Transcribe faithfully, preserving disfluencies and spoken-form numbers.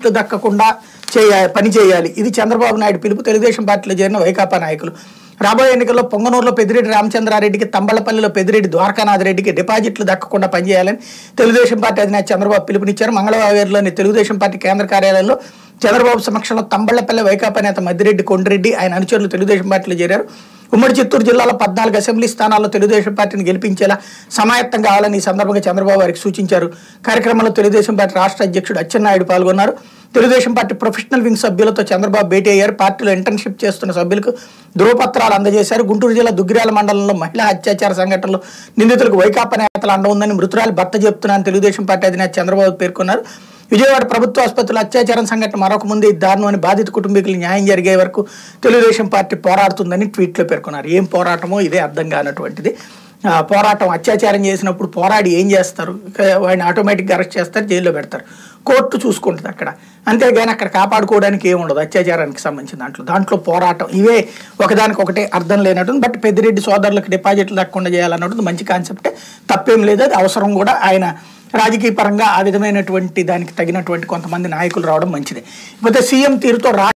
డిపాజిట్లు దక్కకుండా చేయ పని చేయాలి. ఇది చంద్రబాబు నాయుడు పిలుపు. తెలుగుదేశం పార్టీలో చేరిన వైకాపా నాయకులు. రాబోయే ఎన్నికల్లో పొంగనూరులో పెద్దిరెడ్డి రామచంద్రారెడ్డికి, తంబళ్లపల్లిలో పెద్దిరెడ్డి ద్వారకానాథ్ రెడ్డికి డిపాజిట్లు దక్కకుండా పనిచేయాలని తెలుగుదేశం పార్టీ అధినేత చంద్రబాబు పిలుపునిచ్చారు. మంగళవారంలోని తెలుగుదేశం పార్టీ కేంద్ర కార్యాలయంలో చంద్రబాబు సమక్షంలో తంబళ్లపల్లి వైకాపా నేత మద్దిరెడ్డి కొండ్రెడ్డి ఆయన అనుచరులు తెలుగుదేశం పార్టీలో చేరారు. ఉమ్మడి చిత్తూరు జిల్లాలో పద్నాలుగు అసెంబ్లీ స్థానాల్లో తెలుగుదేశం పార్టీని గెలిపించేలా సమాయత్తం కావాలని ఈ సందర్భంగా చంద్రబాబు వారికి సూచించారు. కార్యక్రమంలో తెలుగుదేశం పార్టీ రాష్ట్ర అధ్యక్షుడు అచ్చెన్నాయుడు పాల్గొన్నారు. తెలుగుదేశం పార్టీ ప్రొఫెషనల్ వింగ్ సభ్యులతో చంద్రబాబు భేటీ అయ్యారు. పార్టీలో ఇంటర్న్షిప్ చేస్తున్న సభ్యులకు ధృవపత్రాలు అందజేశారు. గుంటూరు జిల్లా దుగ్గిరాల మండలంలో మహిళా అత్యాచార సంఘటనలో నిందితులకు వైకాపా నేతల అండ ఉందని మృతురాలి భర్త చెబుతున్నారని తెలుగుదేశం పార్టీ అధినేత చంద్రబాబు పేర్కొన్నారు. విజయవాడ ప్రభుత్వ ఆసుపత్రిలో అత్యాచారం సంఘటన మరొక ముందు దారుణమని, బాధిత కుటుంబీకులు న్యాయం జరిగే వరకు తెలుగుదేశం పార్టీ పోరాడుతుందని ట్వీట్లో పేర్కొన్నారు. ఏం పోరాటమో ఇదే అర్థం కానటువంటిది. పోరాటం అత్యాచారం చేసినప్పుడు పోరాడి ఏం చేస్తారు? వాడిని ఆటోమేటిక్గా అరెస్ట్ చేస్తారు, జైల్లో పెడతారు, కోర్టు చూసుకుంటుంది అక్కడ. అంతేగాని అక్కడ కాపాడుకోవడానికి ఏముండదు అత్యాచారానికి సంబంధించిన దాంట్లో. దాంట్లో పోరాటం ఇవే ఒకదానికి ఒకటే అర్థం లేనట్టుంది. బట్ పెద్దిరెడ్డి సోదరులకు డిపాజిట్లు దక్కకుండా చేయాలన్నట్టు మంచి కాన్సెప్టే, తప్పేం లేదు. అది అవసరం కూడా. ఆయన రాజకీయ పరంగా ఆ విధమైనటువంటి దానికి తగినటువంటి కొంతమంది నాయకులు రావడం మంచిదే. ఇకపోతే సీఎం తీరుతో రా